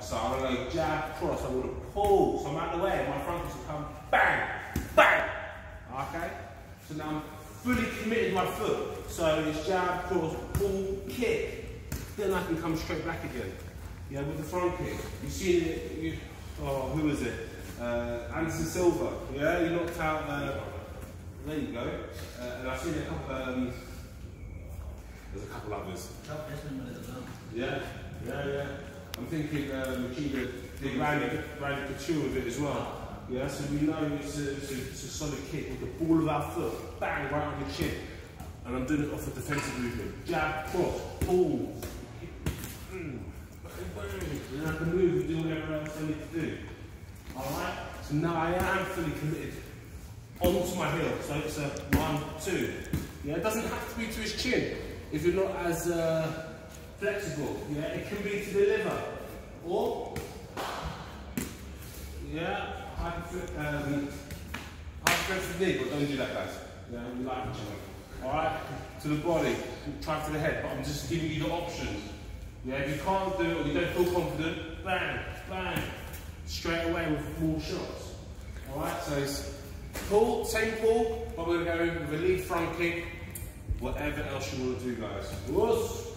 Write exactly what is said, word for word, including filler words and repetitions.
So I'm gonna go jab, cross, I'm gonna pull, so I'm out of the way, my front kicks will come bang, bang, okay? So now I'm fully committed to my foot. So it's jab, cross, pull, kick, then I can come straight back again. Yeah, with the front kick. You see it, you, oh, who is it? Uh, Anderson Silva, yeah, he knocked out, uh, there you go. Uh, and I've seen a couple, um, there's a couple others. Yeah, yeah, yeah. I'm thinking uh, Makeda did Randy, Randy Couture with it as well. Yeah, so we know it's a, it's, a, it's a solid kick with the ball of our foot, bang, right on the chin. And I'm doing it off a defensive movement. Jab, cross, pull, mm, and then I can move and do whatever else I need to do. Alright? So now I am fully committed onto my heel. So it's a one, two. Yeah, it doesn't have to be to his chin if you're not as uh, flexible. Yeah, it can be to the liver. Or, yeah, high um, strength knee, but don't do that, guys. Yeah, we like each other. Alright? To the body, try to the head, but I'm just giving you the options. Yeah, if you can't do it or you don't feel confident, bang, bang, straight away with more shots. Alright, so it's pull, same pull, but we're going to go with a lead front kick, whatever else you want to do, guys. Whoosh.